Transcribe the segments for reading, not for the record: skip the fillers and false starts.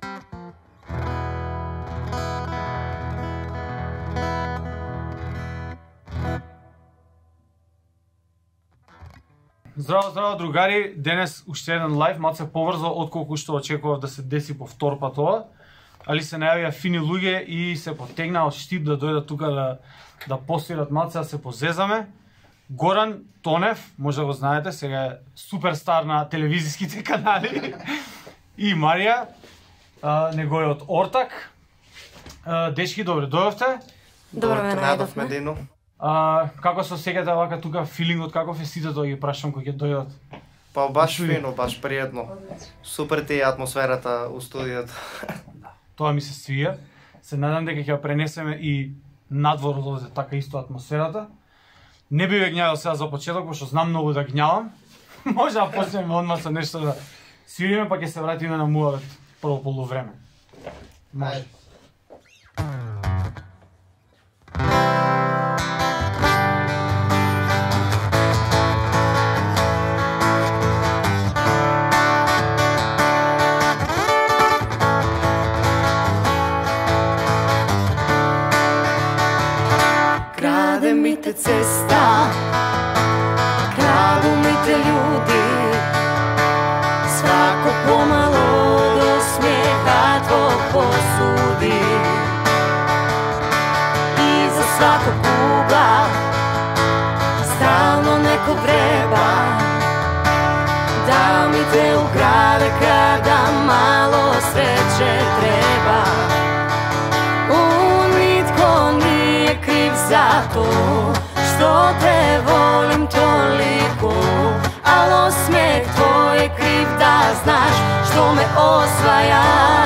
Здраво, здраво, другари! Денес уште еден лайв, малце побрзо отколку што очекував да се деси по втор пат ова. Али се најавија фини луѓе и се потегна од Штип да дојдат тука да посвират малце, да се позезаме. Горан Тонев, може да го знаете, сега е суперстар на телевизиските канали. И Марија, неговиот ортак. Дечки, добре дојдовте. Добро ме најдовме. Дино. Како се осеќате вака тука филингот, каков е сите да ги прашам кои ќе дојдат? Па баш фино, баш пријатно. Супер ти е атмосферата у студиото. Тоа ми се свија. Се надам дека ќе ја пренесеме и надвор од овде така исто атмосферата. Не би ве гњавил сега за почеток, пошто знам многу да гњавам. Може да почнеме одма со нешто да свириме, па ќе се вратиме на муавет прво полувреме. Може. Крадемите цеста, крадумите људи, свако помало до смеха твог посуди. И за свако куга стално неко вреба, да ми те украде када мало среće треба. Zato što te volim toliko, al osmeh tvoj je kriv da znaš što me osvajaš.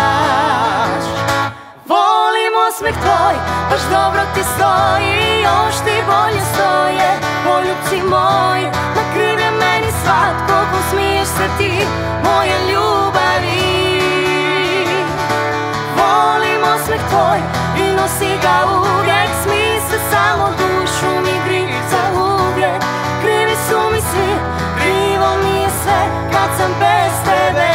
Volim osmeh tvoj, baš dobro ti stoji, još ti bolje stoje poljubci moji. Ma kriv je meni svatko ko smiješ se ti moje ljubavi. Volim osmeh tvoj i nosi ga uvijek, smij se samo dušu mi gri za uvijek. Krivi su mi svi, krivo mi je sve kad sam bez tebe.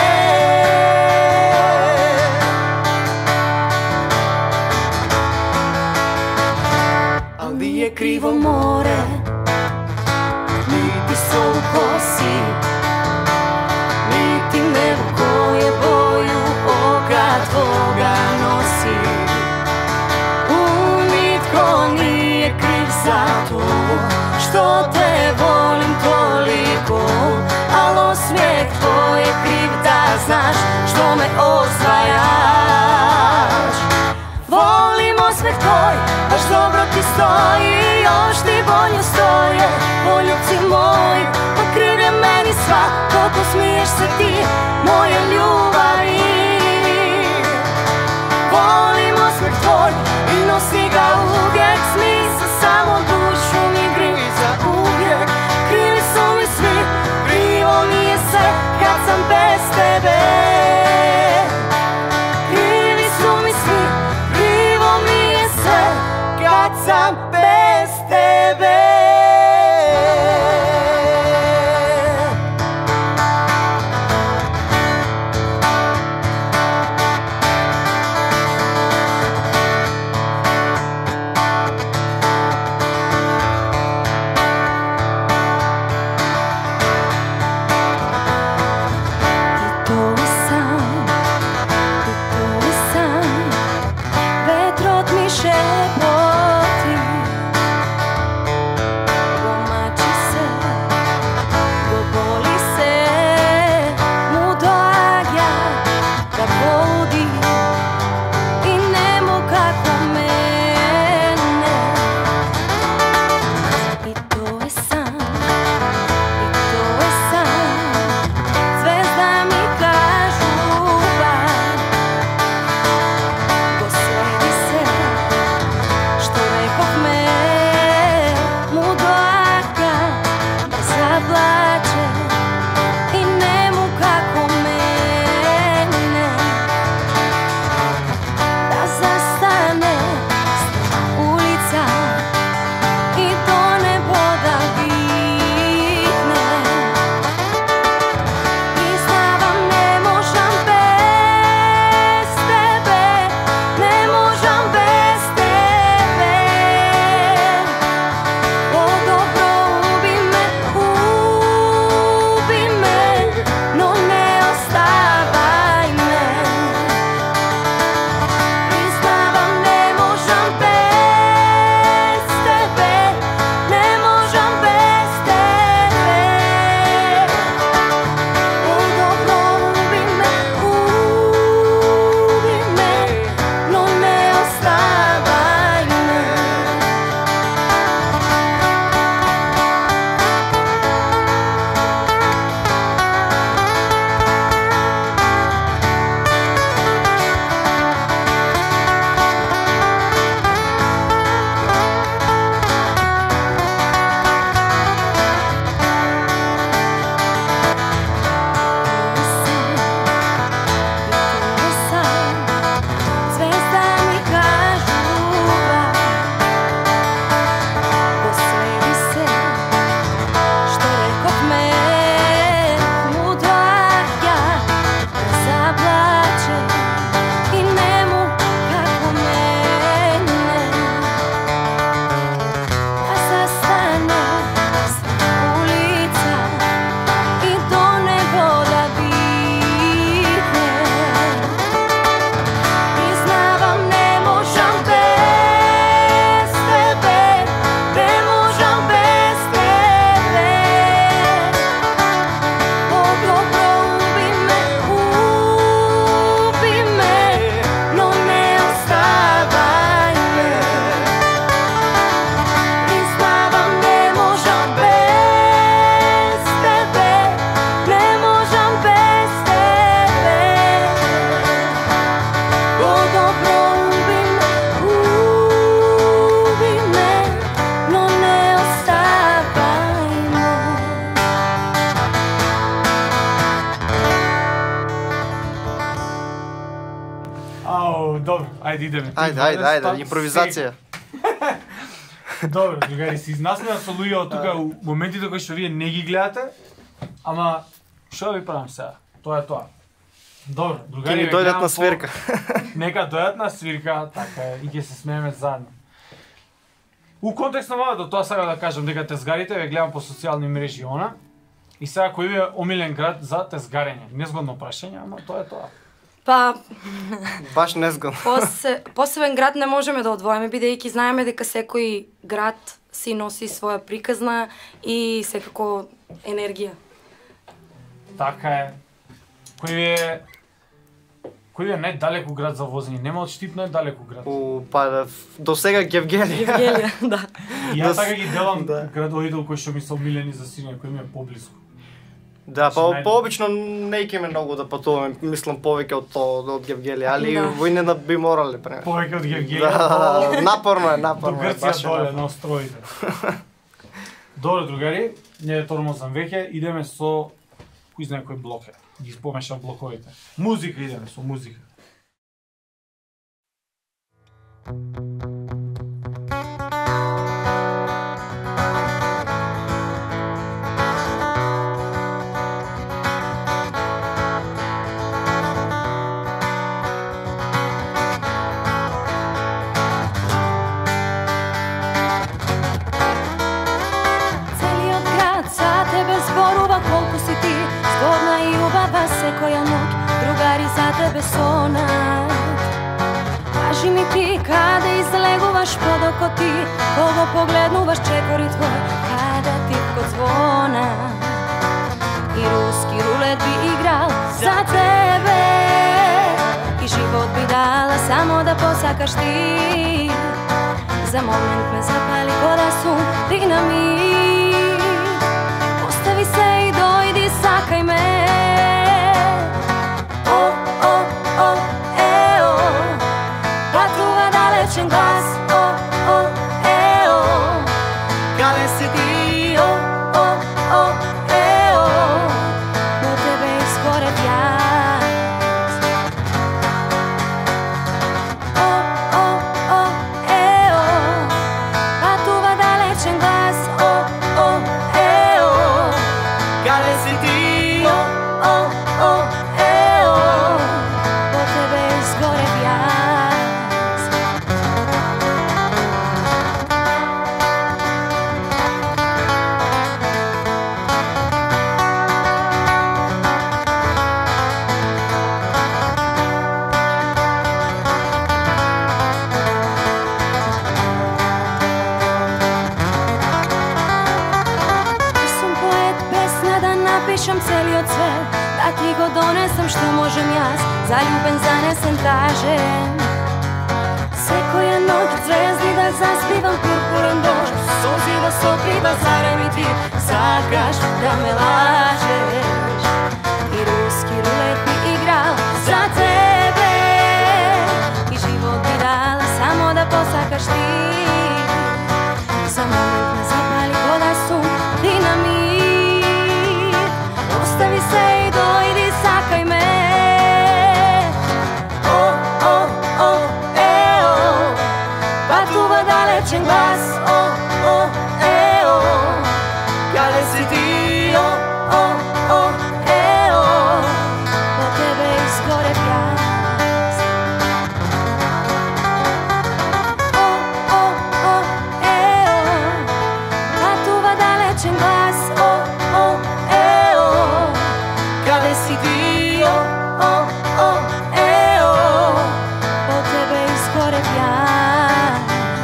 Ali je krivo more, niti sol u kosi, niti nebo koje boju oka tvoga nosi. Nije kriv zato što te volim toliko, al osmijeh tvoj je kriv da znaš što me osvajaš. Volim osmeh tvoj, baš dobro ti stoji, još ti bolje stoje poljubci moji. Pa kriv je meni svako ko smiješ se ti moje ljubavi. Volim osmeh tvoj i nosi ga uvijek, smij se samo dušu mi gri za uvijek. Krivi su mi svi, krivo mi je sve kad sam bez tebe. Krivi su mi svi, krivo mi je sve kad sam bez tebe. Ау, добро, ајде идеме. Ајде, импровизација. Добро, другари, се изнасмеа со луѓе тука у моментите кои што вие не ги гледате, ама што ви правам сега? Тоа е тоа. Добро, другари, Ќе ни дојдат на свирка. Нека дојдат на свирка, така е, и ќе се смееме заедно. У контекст на малото, тоа сега да кажам дека тезгарите ве гледам по социјални мрежи она. И сега кој ви е омилен град за тезгарење? Незгодно прашање, ама тоа е тоа. Па, Баш незгодно. посебен град не можеме да одвоиме, бидејќи знаеме дека секој град си носи своја приказна и секако енергија. Така е. Кој ви е најдалеку град за возење? Нема од Штип најдалеку град. Па до сега Гевгелија. Евгелија, да. И ја така ги делам градовите кои што ми се омилени за сирење, кои ми е поблиску. Да, па пообично не икеме многу да патуваме, мислам повеќе од Гевгелија, али војне да би морале пре. Повеќе од Гевгелија. Да, напорно е. До Грција доле на островите. Добро, другари, не е тормозам веќе, идеме со кој знае кој блок е. Ги спомешав блоковите. Музика идеме со музика. Секоја ноќ другари за тебе сонат. Кажи ми ти каде излегуваш подоко ти, кого погледнуваш чекори твој, каде типко звона. И руски рулет би играл за тебе, и живот би дала само да посакаш ти. За момент ме запали кода сум динамит. Остави се и дојди, сакај ме. Далечен глас, каде си ти, до тебе изгорев јас. Патува далечен глас, каде си ти, до тебе изгорев јас. Пишам целиот свет, да ти го донесам што можем јас, заљубен, занесен, тажен. Секоја ноќ звезди да заспивам, пурпурен дожд, солзи да сопива, зарем и ти сакаш да ме лажеш. И руски рулет би играл за тебе, и живот би дала само да посакаш ти. За момент ме запали кода сум динамит. Остави се и дојди, сакај ме. Патува далечен глас, каде си ти, до тебе изгорев јас. Патува далечен глас, каде си ти, по тебе изгорев јас.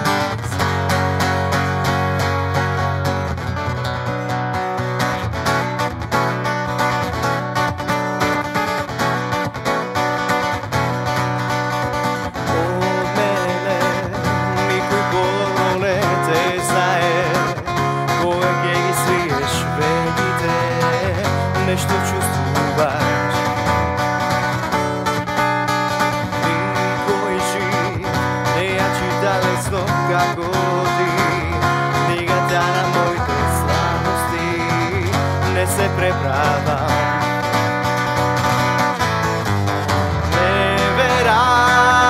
Од мене никој болно не те знае, кога ќе ги свиеш вегите, нешто чувствуваш. Никој жив не ја чита лесно како ти, книгата на моите слабости не се преправам. Не верам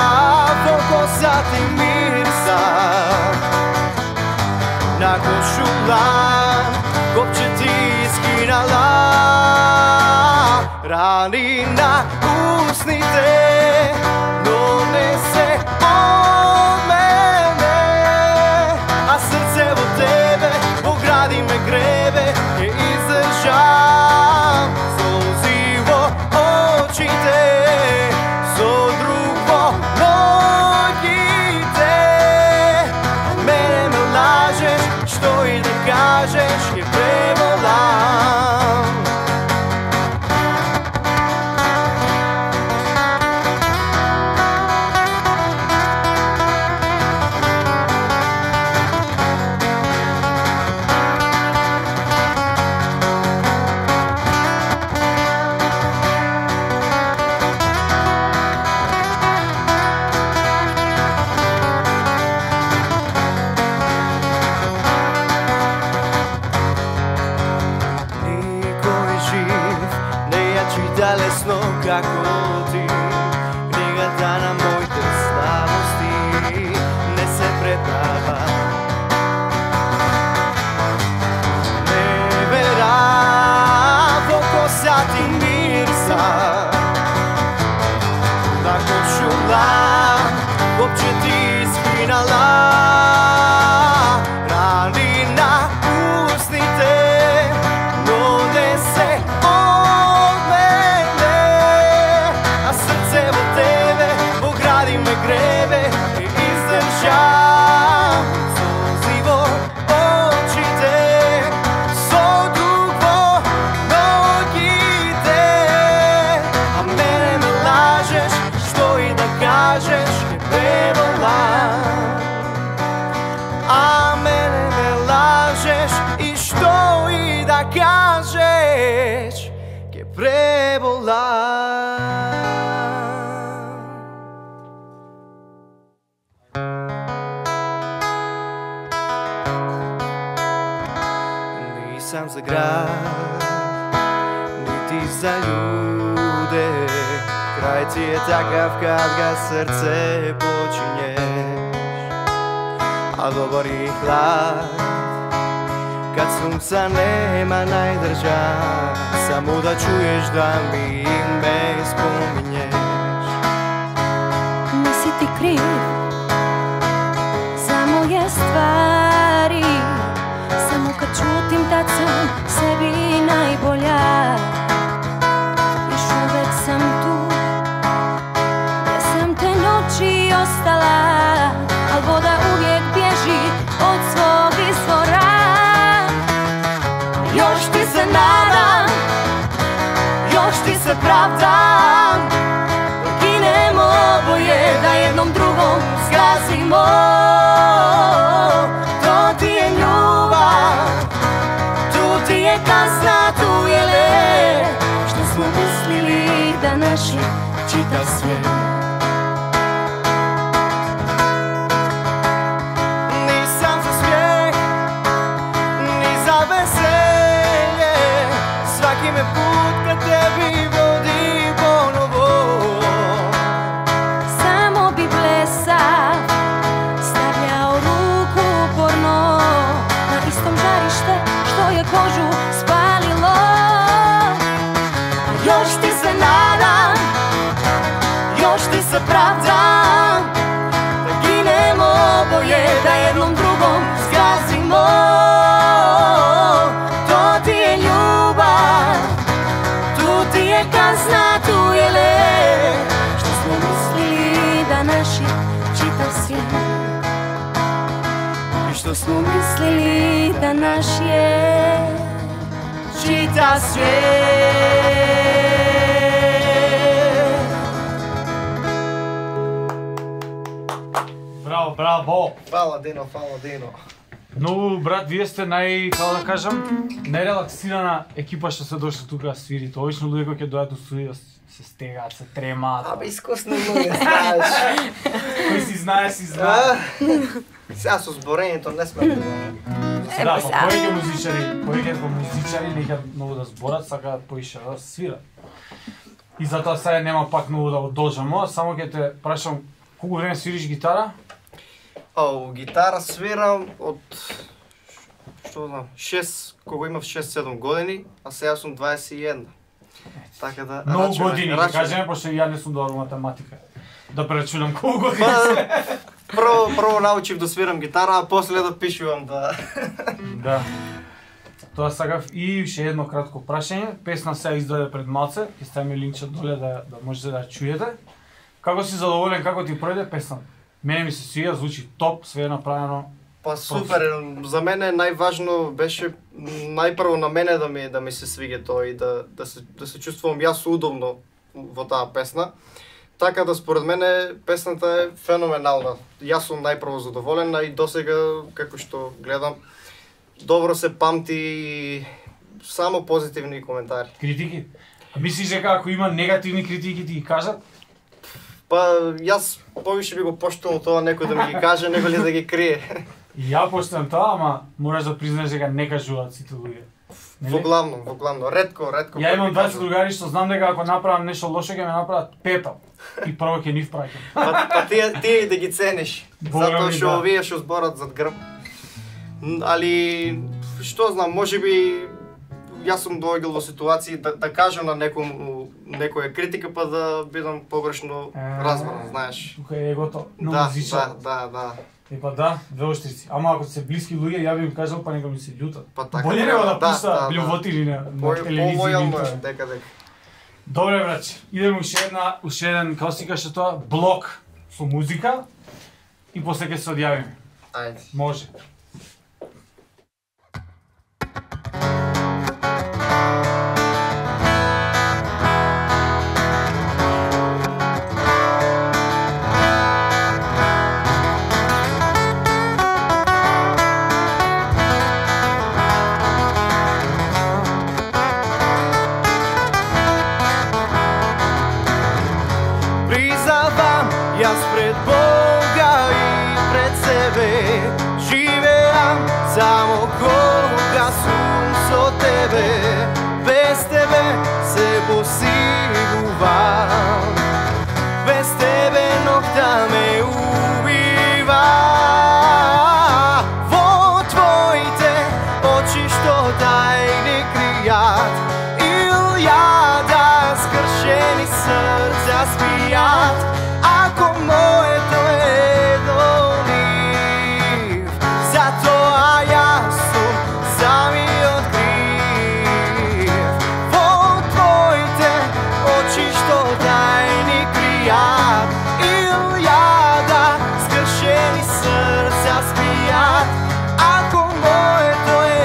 рани на устните, но не се от мене, а сърце во тебе, огради ме гребе, ќе издржам солзи во очите, со друг во ноќите. Мене ме лажеш, што и да кажеш, ќе преболам. Лесно како ти, книгата на моите слабости не се преправа. Не вера во коса ти мирса, на кошула копче ти скинала, рани на устните, но не се ме гребе и издржам солзи во очите, со друг во ноќите. А мене ме лажеш, што и да кажеш, ќе преболам. А мене ме лажеш и што и да кажеш, ќе преболам. Nisam za grad, niti za ljude, kraj ti je takav kad ga srce počinješ, a dobar i hlad, kad sunca nema najdrža, samo da čuješ da mi ime spominješ. Nisi ti kriv za moje stvari, samo kad čutim tad sam sebi najbolja. Još uvek sam tu, gdje sam te noći ostala, al voda uvijek bježi od svog izvora. Još ti se nadam, još ti se pravdam, da ginemo oboje, da jednom drugom zgazimo. To ti je ljubav, tu ti je kazna, tu je led, što smo mislili da naš je čitav svijet. Nisam za smijeh, ni za veselje, svaki me put ka tebi vodi ponovo. Samo bi blesav stavljao ruku uporno na istom žarište što je kožu spalilo. Još ti se nadam, još ti se pravdam, da ginemo oboje, da jednom drugom zgazimo. To ti je ljubav, tu ti je kazna, tu je led, što smo mislili da naš je čitav svijet. I što smo mislili da naš je čitav svijet. Браво, браво! Фала Дино, фала Дино. Многу, брат, вие сте како да кажам, најрелаксирана екипа што се дошли тука да свирите. Обично луѓе кои ќе дојдат до студио се стегаат, се тремаат. Абе, искусни луѓе, знаеш. Кој си знае, си знае. Сега со зборењето не сме добри. Да, па повеќе музичари не ќе многу да зборат, сакаат поише да свират. И затоа сега нема пак многу да одолжамо, само ќе те прашам, колку време свириш гитара? Гитара свирам од што знам, кога имав 6-7 години, а сега сум 21. Така да... Многу години, да кажеме, пошто ја не сум добар математика. Да прерачунам колку години се. Прво научив да свирам гитара, а после да пишувам да... Да. Тоа сакав и уште едно кратко прашање. Песна се издаде пред малце, ќе ставиме линкче доле да можете да ја чуете. Како си задоволен, како ти пројде песна? Мене ми се свија, звучи топ, све е направено. Па супер, за мене најважно беше најпрво на мене да ми се свиѓа тоа и да се чувствувам јас удобно во таа песна. Така да според мене песната е феноменална. Јас сум најпрво задоволен, а и досега како што гледам добро се памти, само позитивни коментари. Критики? А мислиш дека ако има негативни критики ти ги кажат? Па јас повише би го поштувал тоа некој да ми ги каже, него ли да ги крие. И ја поштувам тоа, ама мораш да признаеш дека не кажуваат сите луѓе. Во главно, ретко. Ја имам 20 другари што знам дека ако направам нешто лошо ќе ме направат петал. И прво ќе нив праќам. Па тие да ги цениш, затоа што овие што зборат зад грб. Али што знам, можеби јас сум доаѓал во ситуации да кажам на некоја критика, па да бидам погрешно разбран, знаеш. Тука е егото, Да. Епа да, две острици. Ама ако се блиски луѓе, ја би им кажал, па нека ми се љутат. Па така. Боле него да пуста блювотини на телевизија. По-лојално дека. Добре, браче. Идеме уште еден, како си каже тоа, блок со музика и после ќе се одјавиме. Ајде. Може. Јас пред Бога и пред себе живеам само кога сум со тебе. Без тебе се посигувам, без тебе ноќта ме убива. Во твоите очи што тајни кријат, илјада скршени срца спијат. Ако моето е едолив, затоа јас сум самиот крив. Во твоите очи што тајни кријат, илјада скршени срца спијат. Ако моето е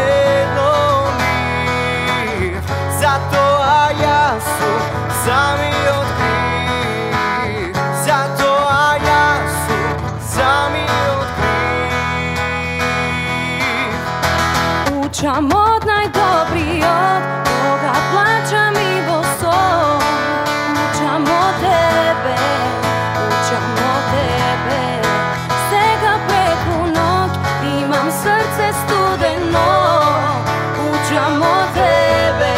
едолив, затоа јас сум самиот крив. Учам од најдобриот, кога плачам и во сон. Учам од тебе, сега преку ноќ имам срце студено. Учам од тебе,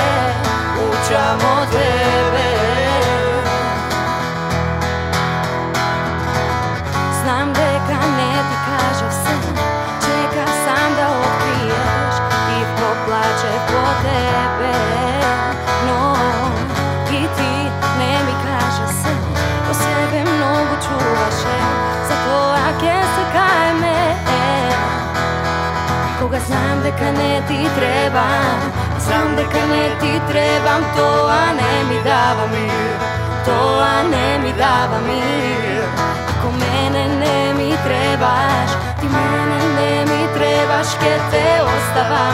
знам дека не ти кажав се, чека сам да откриеш. Поплачев по тебе, но и ти не ми кажа се, по себе многу чуваше, затоа ќе се каеме. Кога знам дека не ти требам, тоа не ми дава мир, Ако мене не ми требаш, ти мене не ми требаш, ке те оставам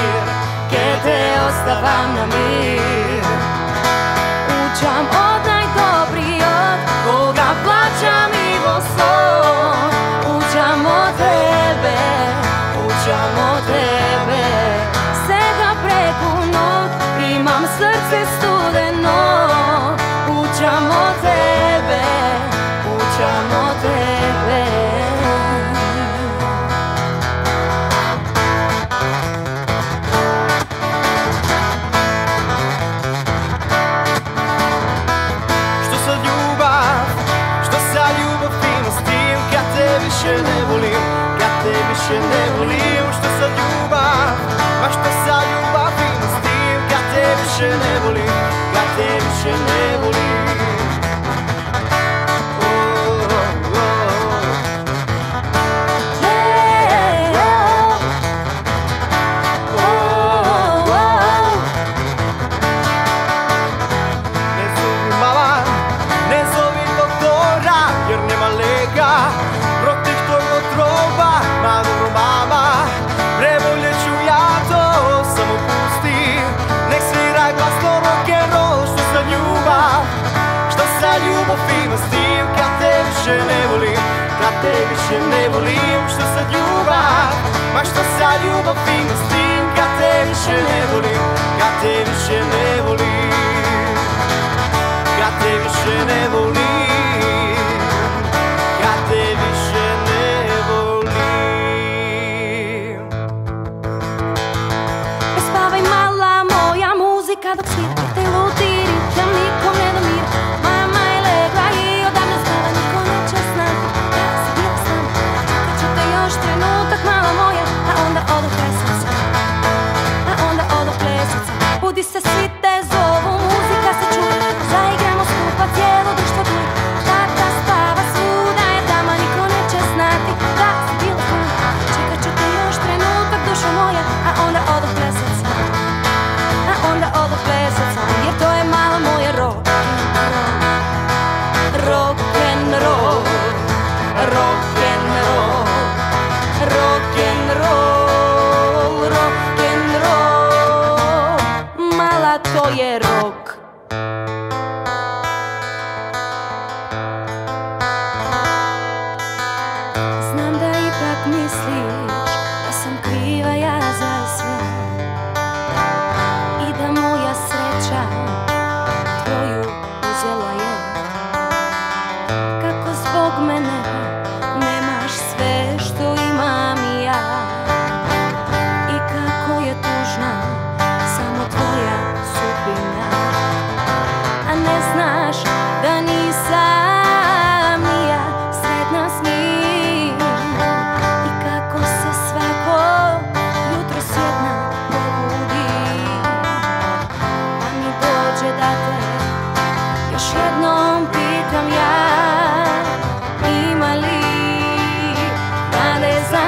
на мир, Учам од најдобриот, кога плачам и во сон. Учам од тебе, сега преку ноќ имам срце студено. Учам од тебе, više ne volim što sa ljubav, ma što sa ljubav ima s tim, kad te više ne volim, kad те више не волим. Te više ne volim, što sad ljubav, ma što sad ljubav ima s tim, kad te više ne volim, kad te više ne volim, kad te više ne volim, kad te više ne volim. Spavaj mala moja muzika dok svira, te ludi ritam, nikom ne da mira. Mama je legla i odavno spava, niko neće znati. Trenutak mala moja, a onda odo plesnica, a onda odo plesnica. Budi se, svi te zovu, muzika se čuje, zaigramo skupa, cijelo društvo duje. Tata spava svuda, jer dama niko neće znati da si bila tu. Čekat ću te još trenutak, dušo moja, a onda odo plesnica, a onda odo plesnica. Jer to je mala moja rock'n'roll, rock'n'roll, rock'n'roll, rock'n'roll, mala to je rock. Znam da ipak misliš da sam kriva ja za sve i da moja sreća tvoju uzela je. Kako zbog mene nemaš sve što imam i ja, i kako je tužna samo tvoja sudbina, a ne znaš da nisam ni ja sretna s njim, i kako se svako jutro s jedna probudim, pa mi dođe da te još jednom pitam ja, ima li nade za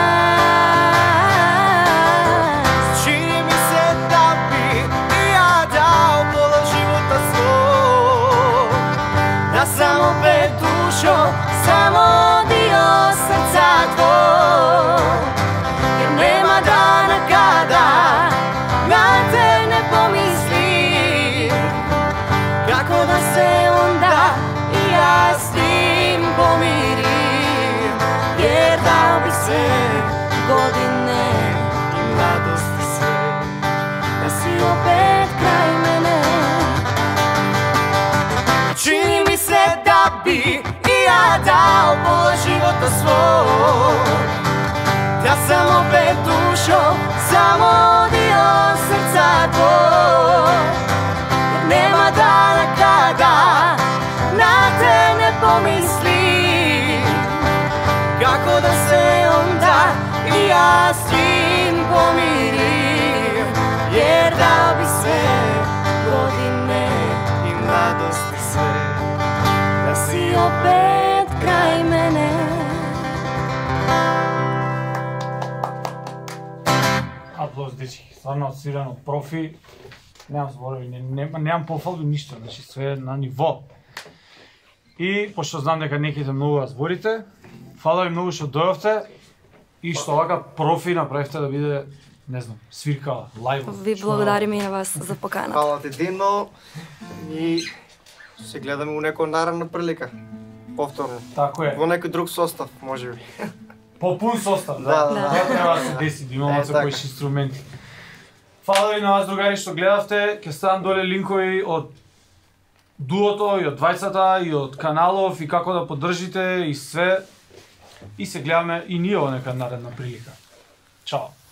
nas? Čini mi se da bi i ja dao pola života svog, da sam opet dušo samo dio srca tvog, jer nema dana kada na te ne pomislim, kako da se onda i ja s tim pomirim, jer dao bi se godine i mladosti sve, da si opet kraj mene. Čini mi se da bi i ja dao pola života svog, da sam opet dušo samo dio srca tvog, jer nema dana kada na te ne pomislim, kako da se onda i ja s tim pomirim, jer dao bi se godine i mladosti sve, da si opet kraj mene. Аплауз, дечки, стварно отсвирано профи. Немам зборови, немам пофалби ништо, значи све е на ниво. И пошто знам дека неките многу ја зборите, фала ви многу што дојавте и што вака профи направивте да биде, не знам, свиркала, лајв. Ви благодарим и на вас за поканата. Фала ти, Дино, и се гледаме у некоја наредна прилика. Повторно. Тако е. Во некој друг состав, може би. Попун состав, Да, да. да. Тоа треба да се деси, да имаме за кои инструменти. Фала ви на вас, другари, што гледавте. Ќе ставам доле линкови од дуото и од двајцата и од каналов и како да поддржите и све. И се гледаме и ние во нека наредна прилика. Чао.